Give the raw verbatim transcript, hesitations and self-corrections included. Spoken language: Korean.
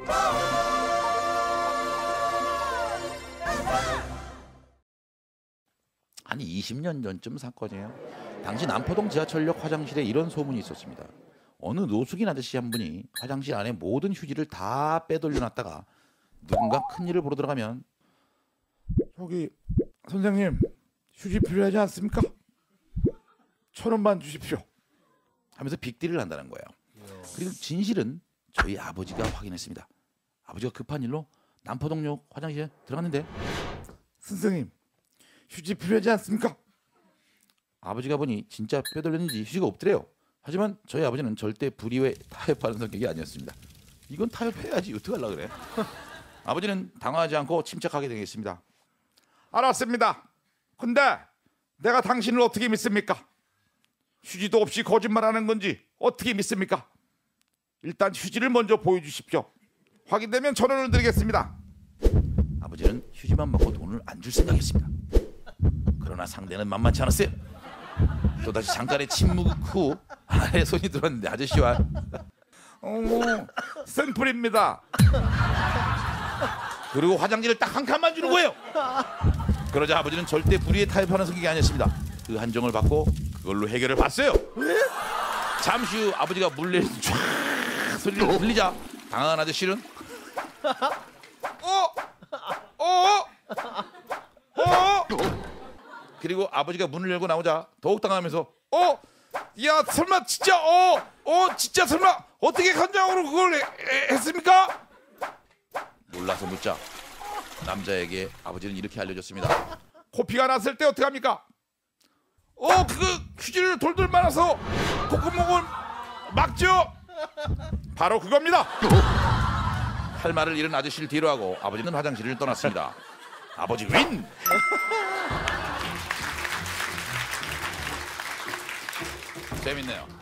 한 이십 년 전쯤 사건이에요. 당시 남포동 지하철역 화장실에 이런 소문이 있었습니다. 어느 노숙인 아저씨 한 분이 화장실 안에 모든 휴지를 다 빼돌려놨다가 누군가 큰일을 보러 들어가면 저기 선생님 휴지 필요하지 않습니까? 천 원만 주십시오 하면서 빅딜을 한다는 거예요. 그리고 진실은 저희 아버지가 확인했습니다. 아버지가 급한 일로 남포동역 화장실에 들어갔는데 선생님 휴지 필요하지 않습니까? 아버지가 보니 진짜 빼돌렸는지 휴지가 없더래요. 하지만 저희 아버지는 절대 불의에 타협하는 성격이 아니었습니다. 이건 타협해야지 어떡하려고 그래. 아버지는 당황하지 않고 침착하게 되겠습니다. 알았습니다. 근데 내가 당신을 어떻게 믿습니까? 휴지도 없이 거짓말하는 건지 어떻게 믿습니까? 일단 휴지를 먼저 보여주십시오. 확인되면 천 원을 드리겠습니다. 아버지는 휴지만 먹고 돈을 안 줄 생각이었습니다. 그러나 상대는 만만치 않았어요. 또다시 잠깐의 침묵 후 하나의 손이 들어왔는데 아저씨와 어, 샘플입니다. 그리고 화장지를 딱 한 칸만 주는 거예요. 그러자 아버지는 절대 불의에 타협하는 성격이 아니었습니다. 그 한정을 받고 그걸로 해결을 봤어요. 잠시 후 아버지가 물레를 쫙 소리를 들리자 당황한 아저씨는 어? 어? 어? 그리고 아버지가 문을 열고 나오자 더욱 당황하면서 어? 야 설마 진짜 어? 어 진짜 설마 어떻게 간장으로 그걸 해, 해, 했습니까? 몰라서 묻자 남자에게 아버지는 이렇게 알려줬습니다. 코피가 났을 때 어떡합니까? 어 그거 휴지를 돌돌 말아서 콧구멍을 막죠? 바로 그겁니다. 할 말을 잃은 아저씨를 뒤로하고 아버지는 화장실을 떠났습니다. 아버지 윈! 재밌네요.